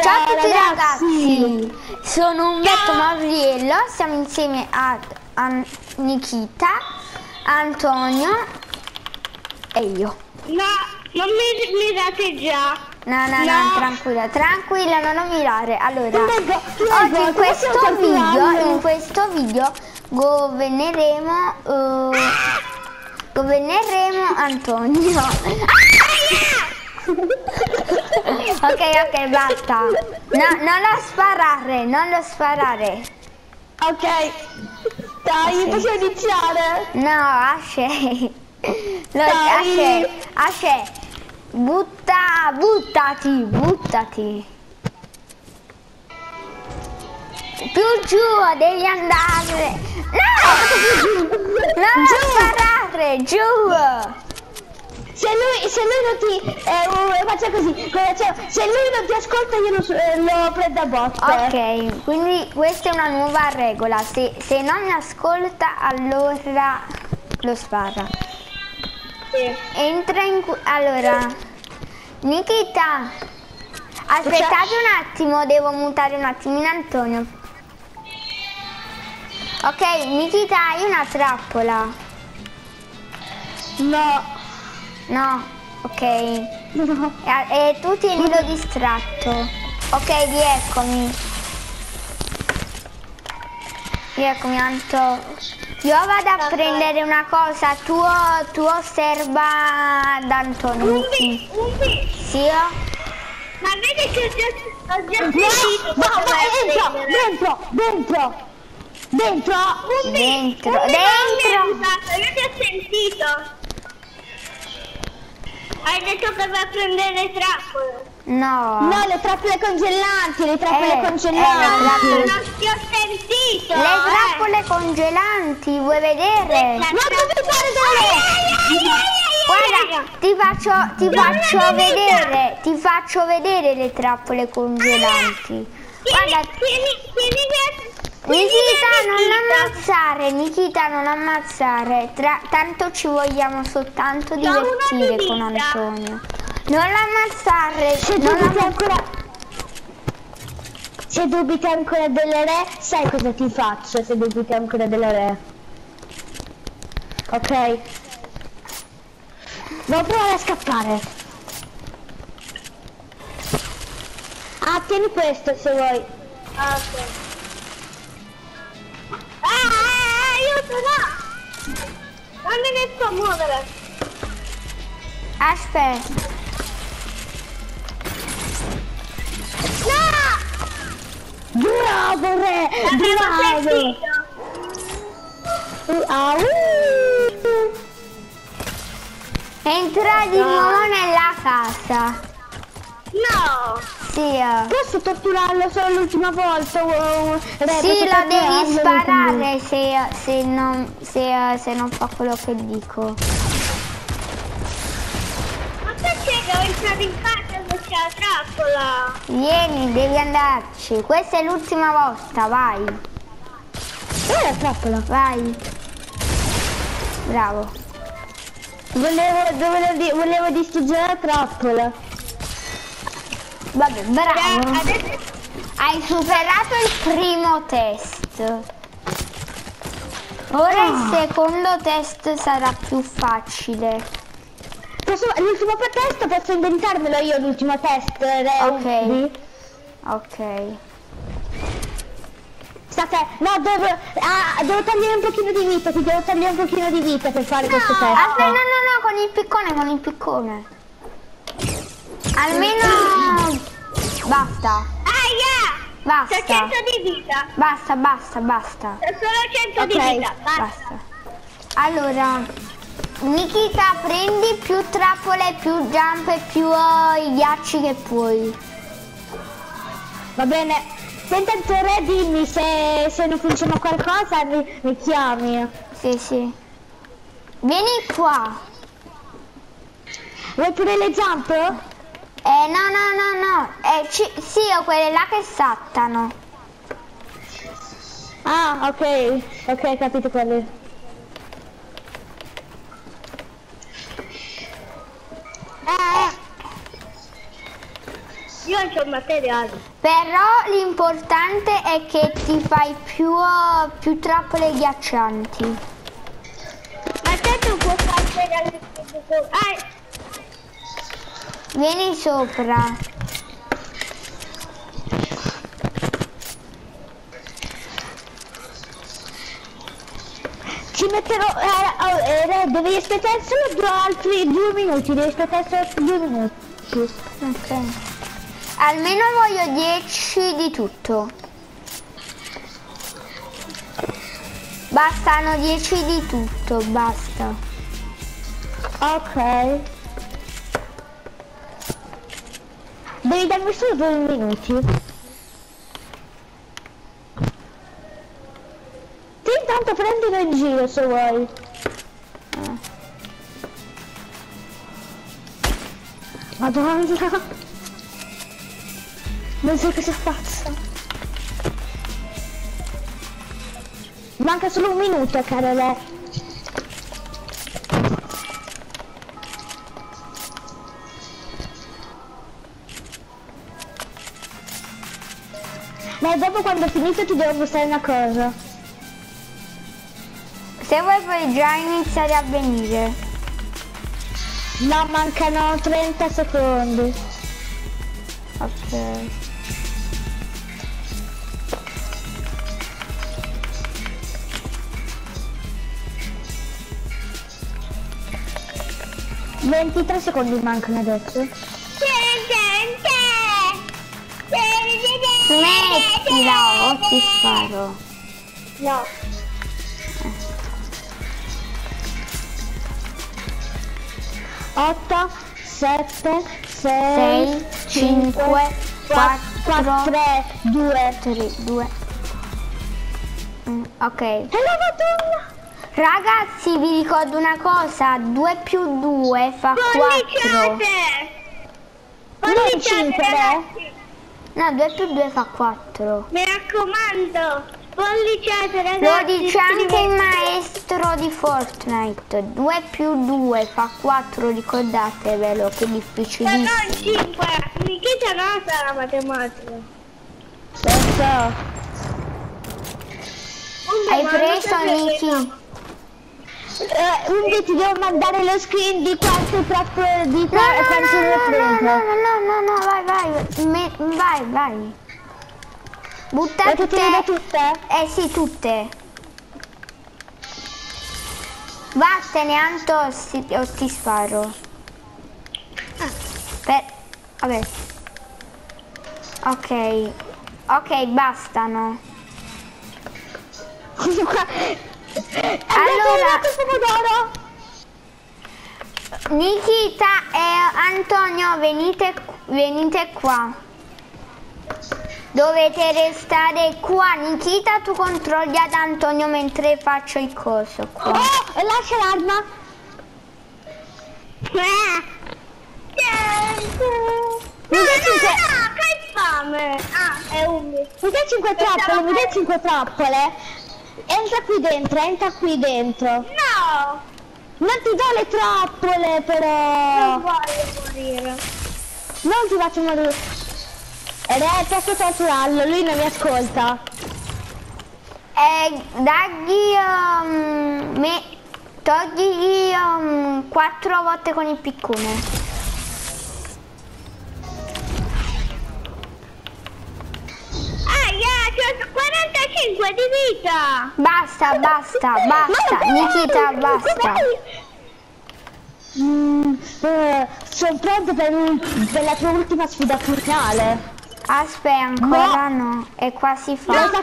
Ciao a tutti ragazzi, sono Umberto Mavriello, siamo insieme a Nikita, Antonio e io. No, non mi mirate già. No, tranquilla, non mirare. Allora, oggi in questo video governeremo Antonio. Ok, basta. No, non lo sparare. Ok, dai, possiamo iniziare? No, Ashe. Ashe, buttati. Più giù, devi andare. No! Non sparare, giù! Se lui non ti faccia così, se lui non ti ascolta io lo prendo a botte. Ok, quindi questa è una nuova regola. Se non mi ascolta allora lo spara. Sì. Entra in allora Nikita, aspettate un attimo, devo mutare un attimo in Antonio. Ok, Nikita, hai una trappola? No, ok. No. E tu tienilo distratto. Ok, rieccomi Anto. Io vado a prendere una cosa, tu osserva da Antonio. Umbi. Sì, io? Ma vedi che ho già sentito. Dentro. Dentro. Io ti ho sentito. Hai detto che vai a prendere le trappole. No, le trappole congelanti, Non ti ho sentito. le trappole congelanti, vuoi vedere? Non devi fare Guarda, ti faccio vedere le trappole congelanti. Guarda, Nikita, non ammazzare. Tanto ci vogliamo soltanto divertire con Antonio. Non l'ammazzare. Se dubiti ancora delle re, sai cosa ti faccio se dubiti ancora delle re? Ok? Devo provare a scappare. Ah, tieni questo se vuoi. Ah, ok. Aiuto, no! Non mi riesco a muovere. Aspetta. No! Bravo re! Bravo! Entra di nuovo nella casa. No! Sì. Posso torturarlo solo l'ultima volta? Sì, lo devi sparare se non fa quello che dico. Ma perché devo entrare in casa se c'è la trappola? Vieni, devi andarci. Questa è l'ultima volta, vai. Dov'è la trappola? Vai. Bravo. Volevo distruggere la trappola. Vabbè, bravo. Hai superato il primo test. Ora il secondo test sarà più facile. L'ultimo test posso inventarmelo io, l'ultimo test. Ok. No, devo togliere un pochino di vita, ti devo togliere un pochino di vita per fare questo test. Aspetta, no, con il piccone. Almeno basta. Basta. C'ho 100 di vita. Basta. C'ho solo 100 di vita. Basta. Allora, Nikita, prendi più trappole, più jump e più i ghiacci che puoi. Va bene. Intanto re, dimmi se non funziona qualcosa, mi chiami. Sì. Vieni qua. Vuoi pure le jump? No. Sì, ho quelle là che saltano. Ah, ok, capito quelle. Io non c'ho materiale. Però l'importante è che ti fai più trappole ghiaccianti. Ma te tu puoi fare Vieni sopra. ci metterò... devi aspettare solo altri 2 minuti, devi aspettare solo altri 2 minuti. Ok. Almeno voglio 10 di tutto. Bastano 10 di tutto, basta. Ok. Devi darmi solo 2 minuti. Ti intanto prendilo in giro se vuoi. Madonna. Non so cosa faccio. Manca solo 1 minuto, Carole. Ma dopo quando ho finito ti devo mostrare una cosa. Se vuoi puoi già iniziare a venire. No, mancano 30 secondi. Ok. - 23 secondi mancano adesso. Smettila o ti sparo. No. Otto, 7, 6, 5, 4, 3, 2. 3, 2. Ok. E la Madonna! Ragazzi, vi ricordo una cosa, 2 più 2 fa 4. Non 5, eh? No, 2 più 2 fa 4. Mi raccomando, polliciate ragazzi. Lo dice anche il maestro di Fortnite. 2 più 2 fa 4, ricordatevelo, che è difficilissimo. Ma non 5, Nikita non sa la matematica. Lo so. Hai preso, Niki? Quindi ti devo mandare lo screen di quante trappole di No, vai. Butta tutte. Tutte? Sì, tutte. Vattene, Anto, o ti sparo. Vabbè. Ok, bastano. Allora, Nikita e Antonio, venite qua. Dovete restare qua. Nikita, tu controlli ad Antonio mentre faccio il coso qua. Oh, lascia l'arma. Mi dai 5... No, che fame. È umile. Mi dai 5 trappole, Entra qui dentro. No! Non ti do le trappole, però! Non voglio morire. Non ti faccio morire. Posso torturarlo, lui non mi ascolta. Togli 4 volte con il piccone. C'ho 45 di vita! Basta, Nikita, basta. Sono pronto per la tua ultima sfida finale. Aspetta, ancora no, è quasi fatta.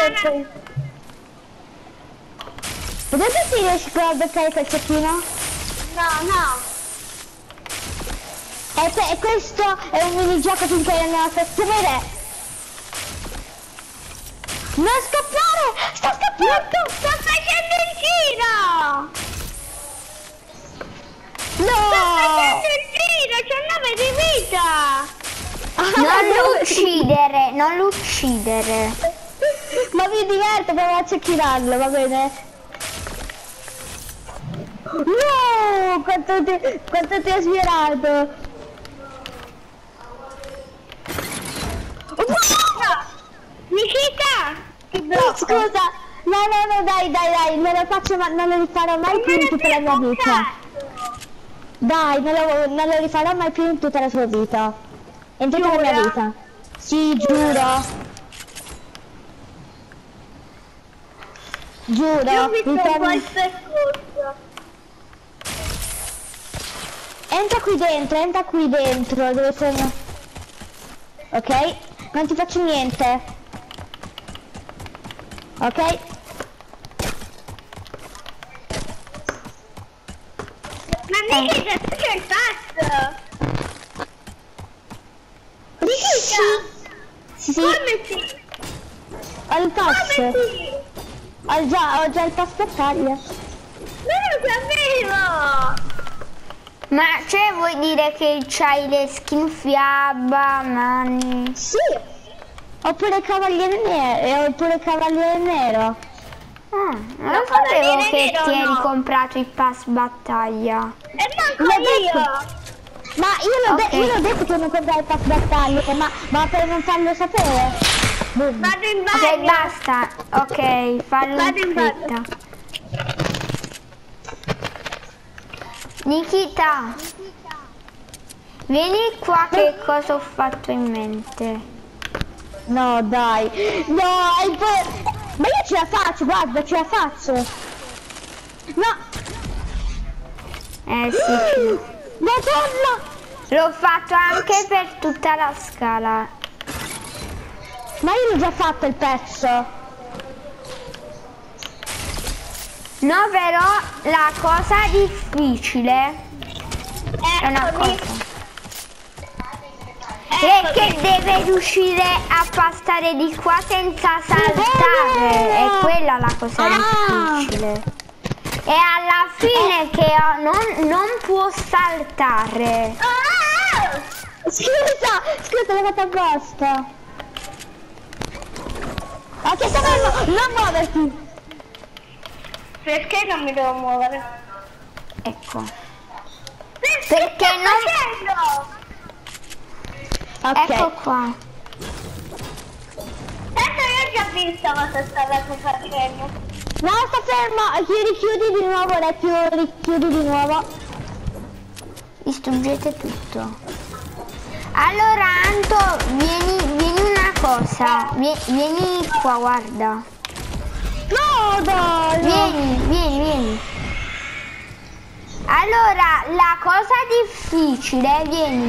Vedete se riesco a beccare quel cecchino? No. E questo è un minigioco finché nella stazione re. Non scappare! Sto scappando! Sto facendo il giro! No! Sto facendo il giro! C'ho 9 di vita! Non lo uccidere. Ma mi diverto, provo a cecchinarlo, va bene? No! Quanto ti ha sfierato! Scusa, no, dai, non lo faccio, ma non lo rifarò mai più in tutta la mia vita. Dai, non lo rifarò mai più in tutta la sua vita. In tutta la mia vita. Sì, giuro. Giuro. Io mi sto un po' il percorso. Entra qui dentro, dove sono. Ok? Non ti faccio niente. Ok? Ma mica tu c'è il pass! Sì. Come sì? Ho il pass. Come sì? Ho già il pass battaglia. Non lo sapevo! Ma cioè vuoi dire che c'hai le skin fiaba, mani? Sì. Oppure cavaliere nero. Non lo sapevo che ti eri comprato il pass battaglia. E manco io! Ma io l'ho detto che non comprare il pass battaglia, ma per non farlo sapere. Vado in bagno! Ok, basta. Ok, fallo Vado in in bagno. fretta. Nikita, vieni qua che cosa ho fatto in mente. No, dai. No, ma io ce la faccio, guarda, ce la faccio. No. Sì. Madonna. L'ho fatto anche per tutta la scala. Ma io l'ho già fatto il pezzo. No, però la cosa difficile è una cosa. È che deve riuscire a passare di qua senza saltare. È quella la cosa difficile. E alla fine che non può saltare. Scusa, l'ho fatto apposta. Ok, sta fermo, non muoverti. Perché non mi devo muovere? Ecco. Perché non... Ok. Ecco qua. Tanto io ho già visto cosa stavo facendo. No, sta fermo, richiudi di nuovo, richiudi di nuovo. Distruggete tutto. Allora Anto, vieni una cosa. Vieni qua, guarda. No, dai. Vieni. Allora, la cosa difficile, vieni.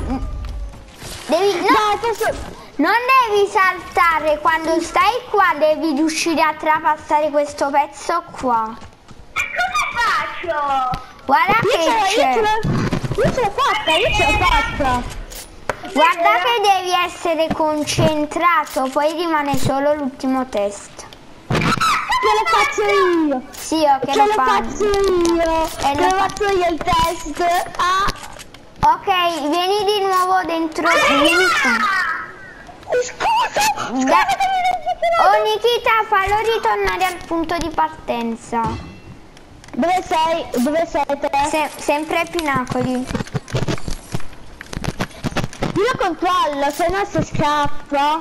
Non devi saltare quando stai qua, devi riuscire a trapassare questo pezzo qua. E come faccio? Guarda che c'è. Io ce l'ho fatta. Guarda che devi essere concentrato, poi rimane solo l'ultimo test. Che lo faccio io. Sì, io che lo faccio io. E lo faccio io il test. Ok, vieni di nuovo dentro. Vieni qua. Scusa. Oh Nikita, fallo ritornare al punto di partenza. Dove sei te? Sempre ai Pinacoli. Io controllo, se no si scappa.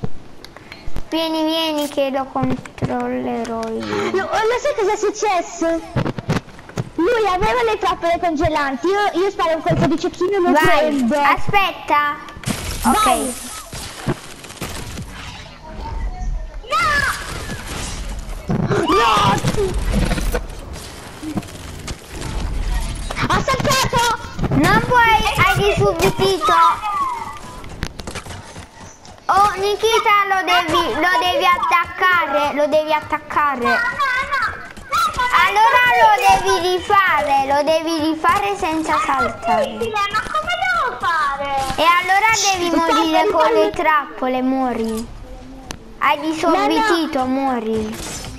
Vieni che lo controllerò io. Lo sai cosa è successo? Lui aveva le trappole congelanti, io sparo un colpo di cecchino e lo prendo. Aspetta. Ok. Vai. No! Ha saltato! Non puoi, hai disubbidito. Oh Nikita, lo devi attaccare. Allora lo devi rifare senza saltare. Ma come devo fare? E allora devi morire con le trappole, muori. Hai disubbidito, muori.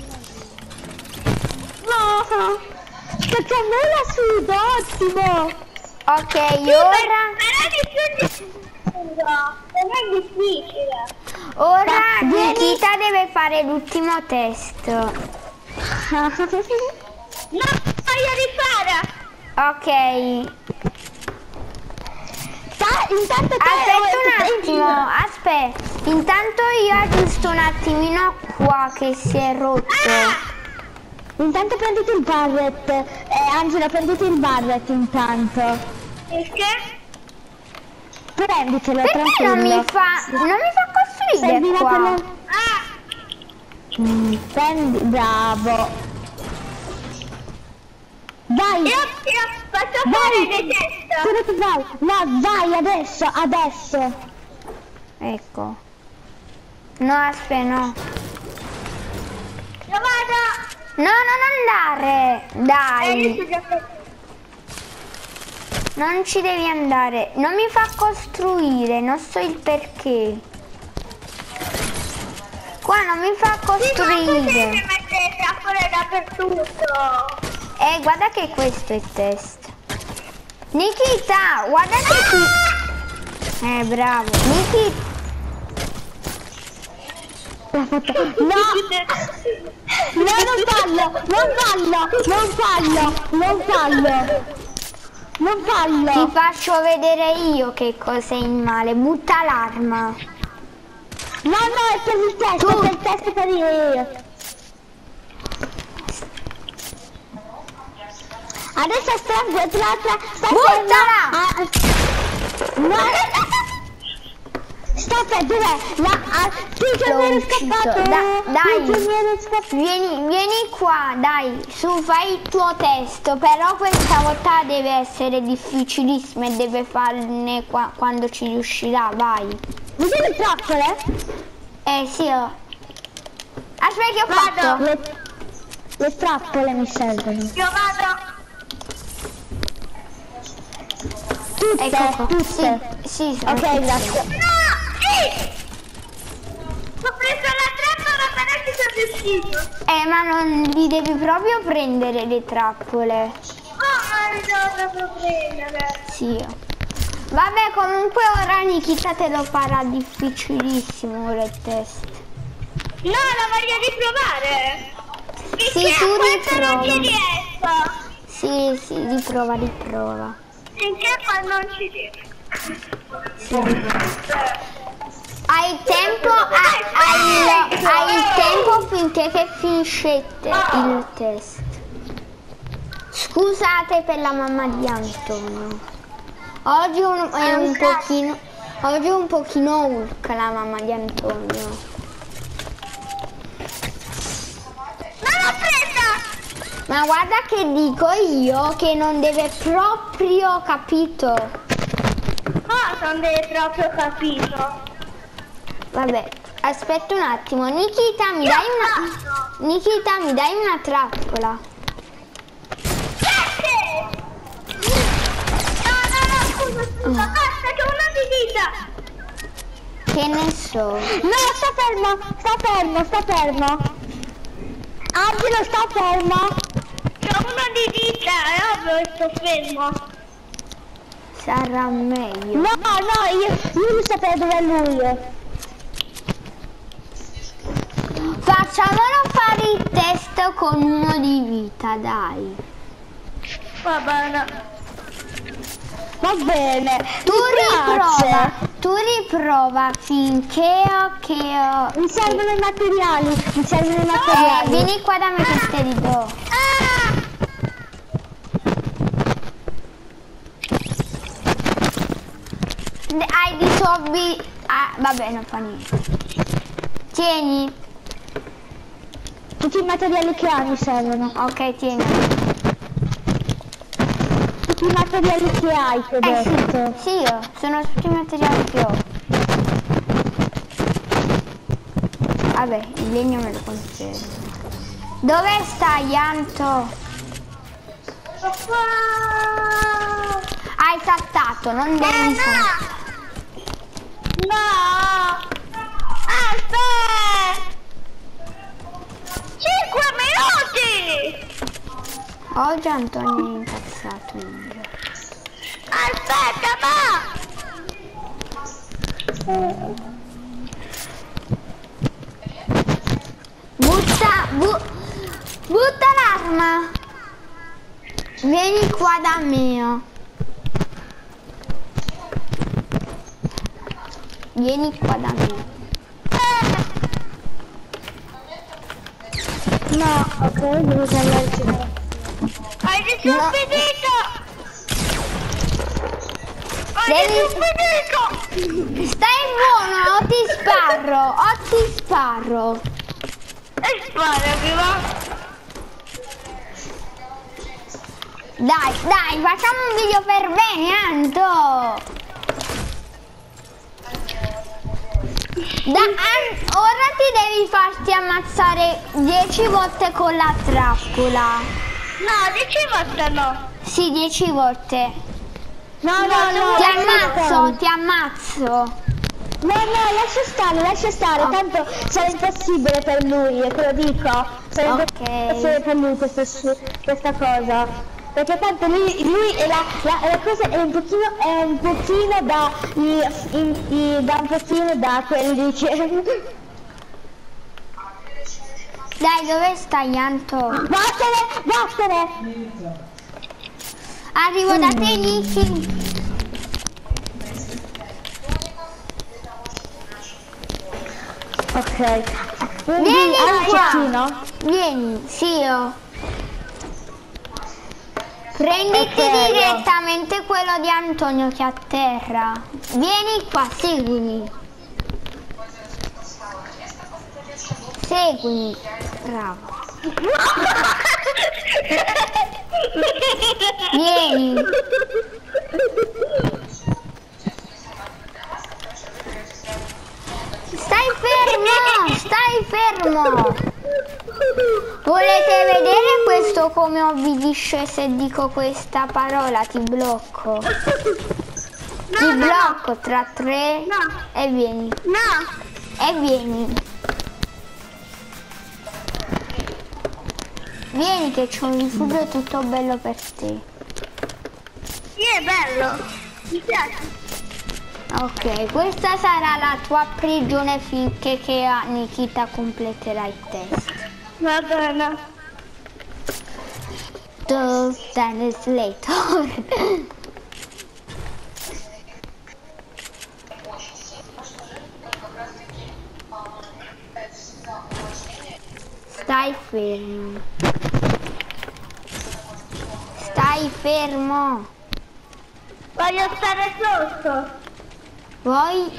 No! Perché me la sudo, ottimo! Ok, ora... Non è difficile. Ora Nikita deve fare l'ultimo test. No, voglio rifare. Ok. Intanto Aspetta un attimo, aspetta. Intanto io aggiusto un attimino qua che si è rotto. Intanto prenditi il barret. Angela, prenditi il barret intanto. Perché? Prenditelo, Perché non mi fa costruire Serviva qua? per la- Ah, Prendi, bravo. Vai. io faccio Vai. fare le teste. Dove ti vai? No, vai adesso. Ecco. No, aspetta, no. Io vado. No, non andare. Io Dai. sono già fatto. Non ci devi andare. Non mi fa costruire, non so il perché. Qua non mi fa Sì, ma tu devi costruire. mettere trappole dappertutto. Guarda che questo è il test. Nikita, guarda che qui. Bravo. Nikita. L'ha fatto. No, non fallo. Ti faccio vedere io che cosa è in male. Butta l'arma. No, è per il test, è per il test per io. Adesso sta Buttala! No, stop, dov'è? Prigioniere scappato. Dai. Prigioniere scappato. Vieni qua, dai, su, fai il tuo test, però questa volta deve essere difficilissima e deve farne quando ci riuscirà, vai. Vedi le trappole? Sì, aspetta che ho fatto. Le trappole mi servono. Io vado. Tutte, Ecco qua. tutte. Sì, sono Ok, tutte. grazie. No! Ho preso la trappola, però ci sono riuscito. Ma non li devi proprio prendere le trappole. Oh, ma li devo proprio prendere. Sì. Vabbè, comunque ora Nikita te lo farà difficilissimo ora il test. No, la voglio riprovare. Sì, tu riprova. Non ci riprova. riesco. Sì, riprova. Finché poi non ci riesco. Hai il tempo finché che finiscete il test. Scusate per la mamma di Antonio. Oggi è un pochino Hulk la mamma di Antonio. Non l'ho presa! Ma guarda che dico io che non deve proprio, capito? Cosa non deve proprio capito? Vabbè, aspetta un attimo. Nikita, mi dai una trappola? Perché? No, scusa, basta, che una di dita. Che ne so. No, sta fermo. Angelo, sta fermo. C'ho una di dita, è ovvio che sto fermo. Sarà meglio. No, io devo sapere dov'è lui. Facciamolo fare il test con uno di vita, dai. Va bene. Va bene. Tu riprova finché Mi servono i materiali. vieni qua da me che te li do. Hai di zombie. Vabbè, non fa niente. Tieni. Tutti i materiali che hai mi servono. Ok, tieni. Tutti i materiali che hai, ti ho detto. Sì, io sono tutti i materiali che ho. Vabbè, il legno me lo concedo. Dove stai, Anto? Hai saltato, non devi saltare. No! Aspetta! 5 minuti! Oggi Antonio è incazzato. Aspetta, ma! Butta l'arma. Vieni qua da me. Vieni qua da me. Ok, devo cambiare il genere. Hai disubbidito! Stai buono, o ti sparo. E sparami, va! Dai, facciamo un video per bene, Anto. Ora ti devi farti ammazzare 10 volte con la trappola. No, 10 volte no. Sì, 10 volte. No, Ti ammazzo. No, lascia stare, tanto sarà impossibile per lui, te lo dico. Sarà impossibile per lui questa cosa. Perché tanto lui è la cosa è un pochino da quelli che... Dai, dove stai, Anto? Vattene! Arrivo da te, Niki. Ok. Vieni hai un qua. cecchino? Vieni, sì, io. Prenditi direttamente quello di Antonio che è a terra. Vieni qua, seguimi. Seguimi. Bravo. Vieni. Stai fermo. Volete vedere questo come obbedisce se dico questa parola? Ti blocco. Ti blocco tra 3 e vieni. No. E vieni. Vieni che c'ho un rifugio tutto bello per te. Sì, è bello. Mi piace. Ok, questa sarà la tua prigione finché che Nikita completerà il test. Va bene. 2 minutes later. Stai fermo. Stai fermo. Voglio stare sotto. Vuoi?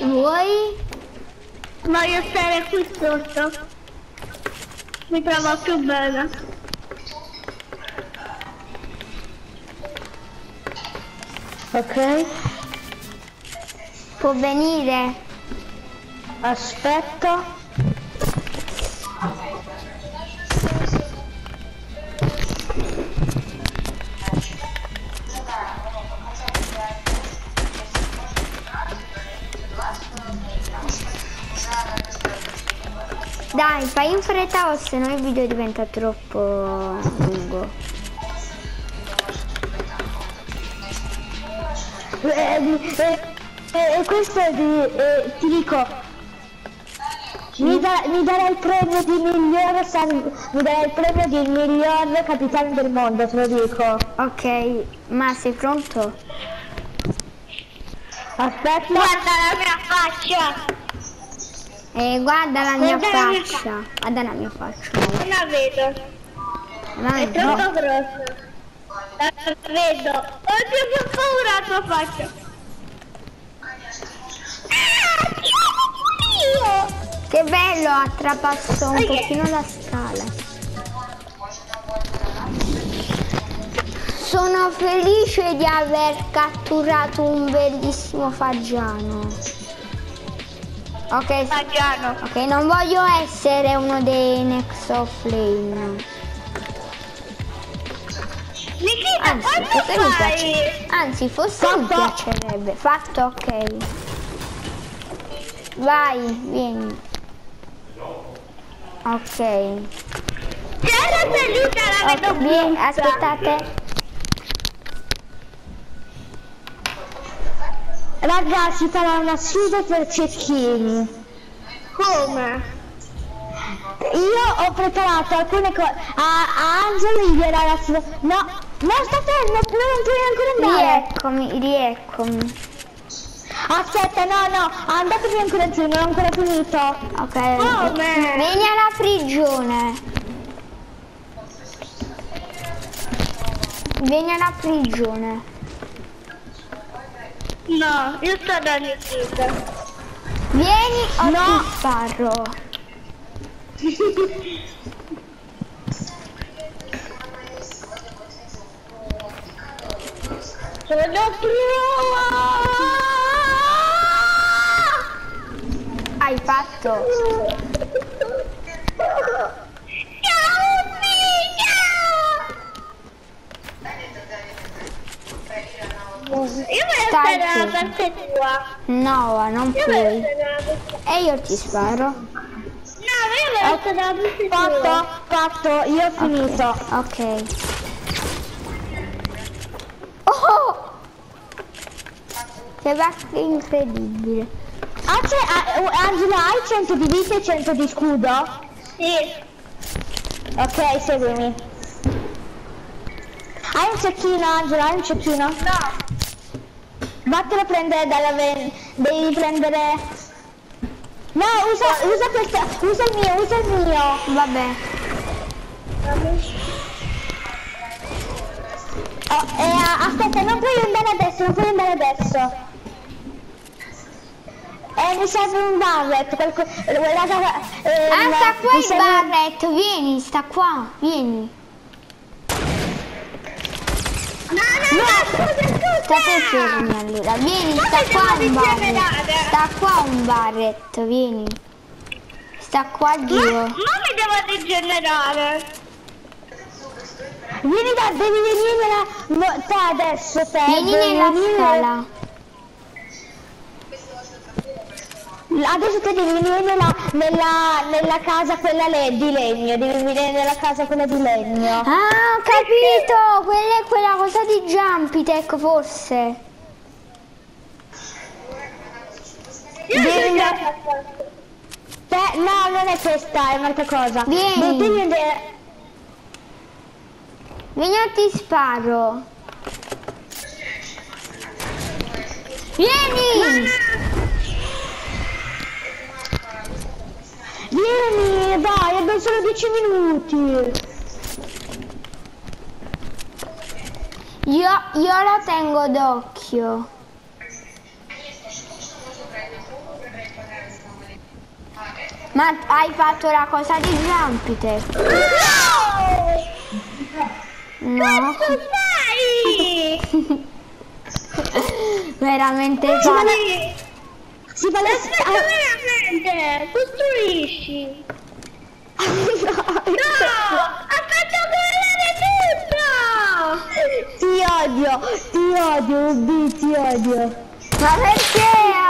Voglio stare qui sotto. Mi trovo più bene. Ok. Può venire? Aspetta. Dai, fai in fretta o se no il video diventa troppo lungo. Questo ti dico, mi darà il premio di miglior capitano del mondo, te lo dico. Ok, ma sei pronto? Aspetta. Guarda la mia faccia. Guarda la mia Guarda la mia faccia. Guarda la mia faccia. Non la vedo. È troppo grossa. La vedo. Oddio, che paura la tua faccia. Che bello, ha trapasso un pochino la scala. Sono felice di aver catturato un bellissimo fagiano. Ok, Fagiano. ok, non voglio essere uno dei Nexoflame. Nikita, Anzi, quanto forse mi fai? piace. Anzi, forse mi piacerebbe. Fatto, ok. Vai, vieni. Ok. C'è la salita, la vedo Vieni, brutta. aspettate. Ragazzi, farà una sfida per cecchini. Come? Io ho preparato alcune cose. A Angelo gli darà la sfida. No, sta fermo, non puoi ancora andare. Rieccomi. Aspetta, no, andatevi ancora giù, non ho ancora finito. Ok. Come? Vieni alla prigione. Vieni alla prigione. No, io sto dando vita. Vieni o ti sparo. Sono Hai fatto? Io voglio stare dalla parte tua. No, non Io voglio puoi. stare dalla parte tua. E io ti sparo. No, io voglio stare dalla parte tua. Fatto, io ho finito. Ok. Oh! Che vacca incredibile. Angela, hai 100 di vita e 100 di scudo? Sì. Ok, seguimi. Hai un cecchino, Angela, hai un cecchino? No. Vattelo a prendere devi prendere... No, usa questa, usa il mio. Vabbè. Aspetta, non puoi andare adesso, mi serve un Barret, Sta qua il Barret, vieni, sta qua, vieni. State fermi allora, vieni, sta qua un Barret. Sta qua un Barret, vieni. Sta qua Dio. Non mi devo rigenerare. devi venire te adesso, Vieni nella scala. Adesso te devi venire nella casa quella di legno, devi venire nella casa quella di legno. Ah, ho capito! Quella è quella cosa di Jumpitech, forse. No, non è questa, è un'altra cosa. Vieni. Devi vedere... Vieni o ti sparo. Vieni! Vieni, dai, abbiamo solo 10 minuti. Io lo tengo d'occhio. Ma hai fatto la cosa di Jumpitech? No. Dai! Veramente Si fa Aspetta, veramente! Costruisci! No! Aspetta quella tutto! ti odio. Ma perché?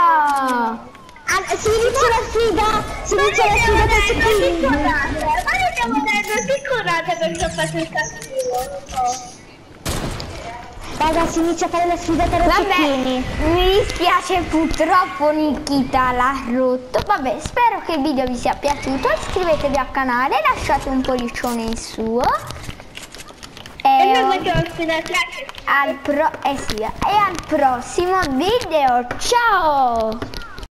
Si inizia la sfida per cecchini. Ma noi stiamo dando piccolate perché ho fatto il cattivo. Raga, si inizia a fare la sfida per Vabbè, cecchini. mi dispiace, purtroppo Nikita l'ha rotto. Vabbè, spero che il video vi sia piaciuto. Iscrivetevi al canale, lasciate un pollicione in su. E noi facciamo sfida al prossimo video. Ciao!